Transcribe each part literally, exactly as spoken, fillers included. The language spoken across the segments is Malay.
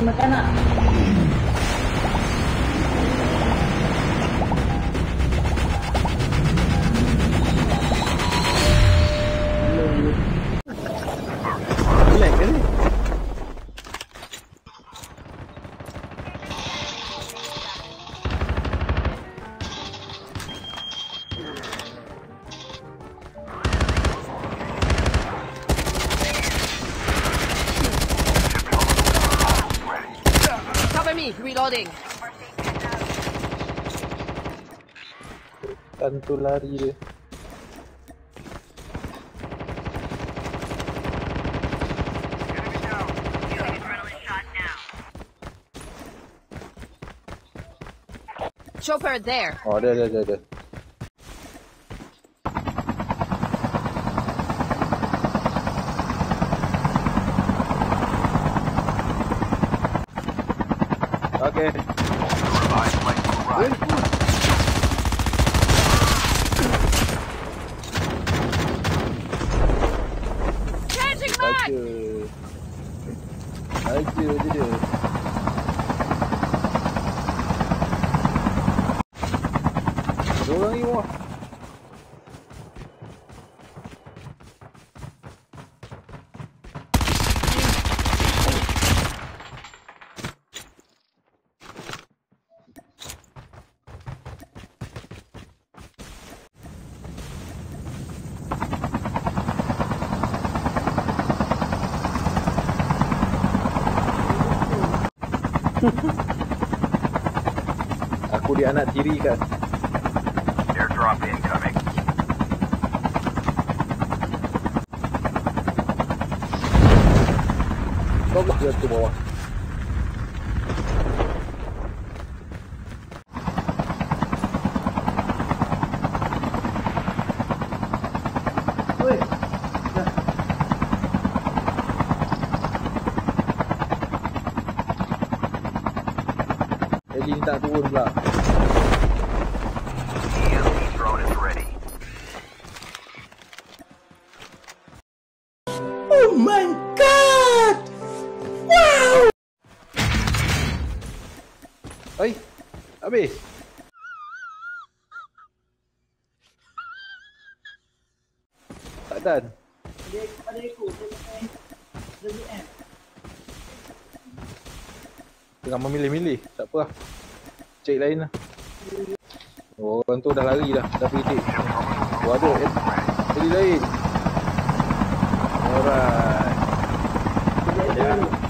makan nak. Lag ke ni? Reloading. Tentu lari dia. Chopper there. Oh, ada ada ada ada. Okay. Changing back. Aja, aja dia. Ada orang ni wah. Aku dia anak tiri kan. Airdrop incoming. Bagus dia tu bawah. Oi. Eli tak turun pula. E M P drone is ready. Oh my god! Wow! Oi, habis. Tak dan. Dia ada ekor, dia pakai W M. Tengah memilih-milih. Tak apa lah. Cek lain lah. Oh, orang tu dah lari dah. Dah pergi cek. Oh, ada. Jadi lain. Alright. Ya.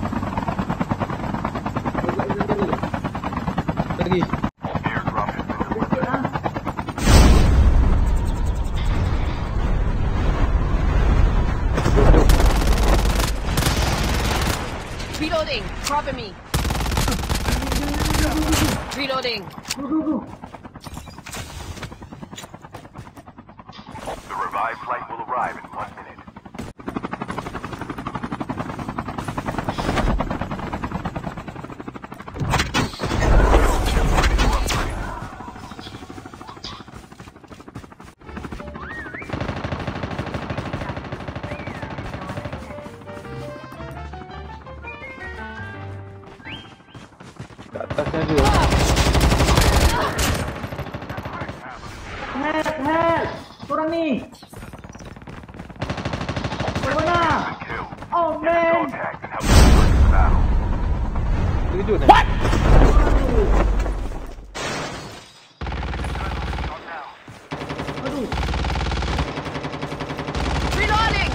Lagi. Airdrop has been delivered. Reloading. Cover me. Reloading. Go, go, go. The revived flight will arrive in one minute. Kat atasnya ada. Help, help. Korang ni. Korang mana? Kill. Oh man. Contact and help us bring the battle. Terkejut ni. Aduh. Aduh. Reloading.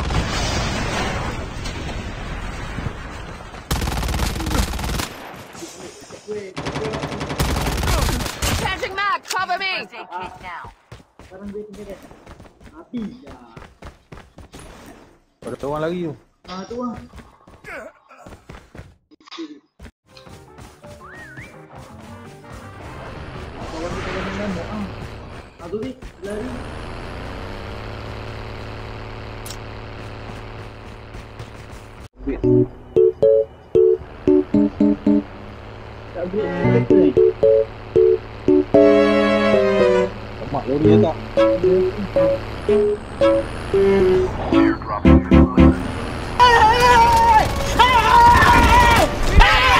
Weh, Changing mag. Cover me. sekarang dia tinggal dia. Habis dah. Ada orang lari tu. Ah tu lah. Kawan kita dah main dah. Ah. Ah tu ni lari. Wait. Tak boleh betul ni. Mak lori tak? Airdrop has been delivered.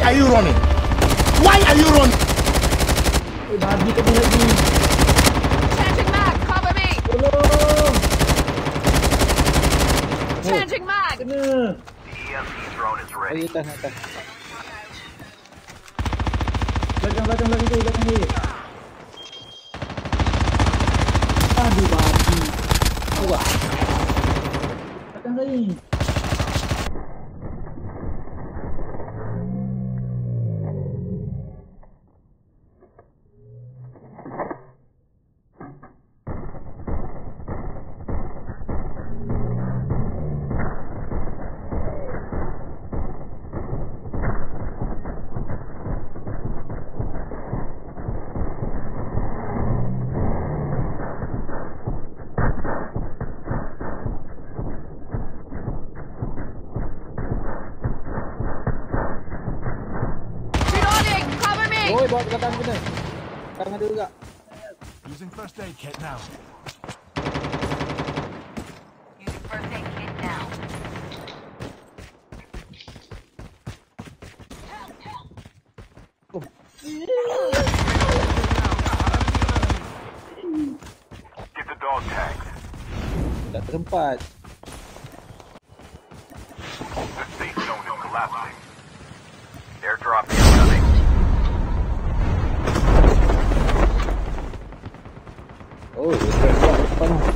are you running? Why are you running? Eh, babi kena lagi. Changing mag. Cover me. Tolong. Changing mag. Kena. The E M P drone is Lagi ready. atas, atas. Belakang, belakang, belakang dia, belakang dia. Aduh, babi. Wah. Belakang saya. Reloading. Cover me. Oi, bawa ke kanan kena. Kanan ada juga. Using first aid kit now. Using first aid kit now. Get the dog tags. Tak tersempat. The safe zone is collapsing. Airdrop incoming. Oh, dia kuat depan tu.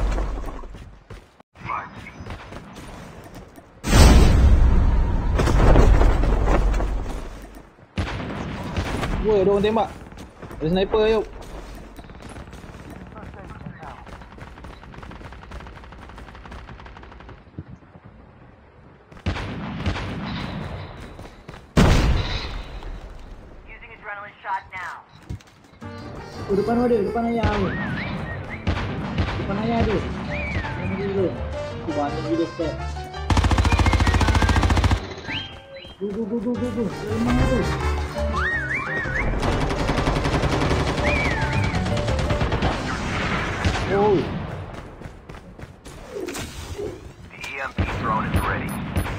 Woi, ada orang tembak. Ada sniper, yuk. Using adrenaline shot now. Oh, depan ada, depan ayah tu. Depan ayah tu. Yang dulu. Tu banyak gila step. Go, go, go, go, go, go. Lemah tu. Oh, The E M P drone is ready.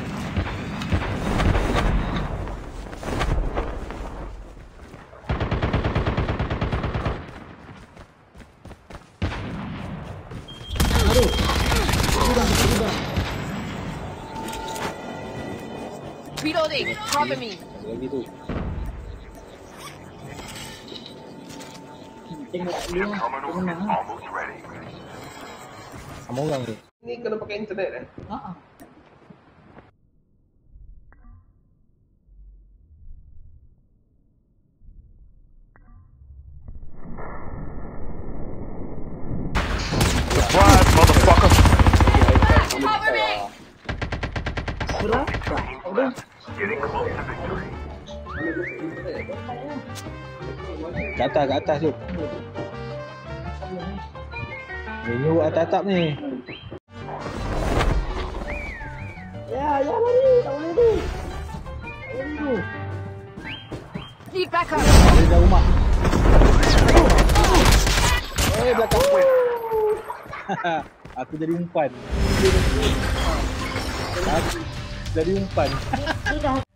Aduh. Sudah, sudah. Reloading. Cover me. lagi tu. Tengok dia. Chip terminal Dia menang. is almost ready. Sama orang tu. Ni kena pakai internet eh? Ha ah. Surprise, motherfucker! Cover me. Berat. Aduh. Getting close to victory. Kat atas, kat atas tu. Menu atas atap ni. Ya, ya lari. Tak boleh tu. Tak boleh tu. Need backup. Ada dalam rumah. Eh, belakang. Aku jadi umpan. Aku jadi umpan. Dia dah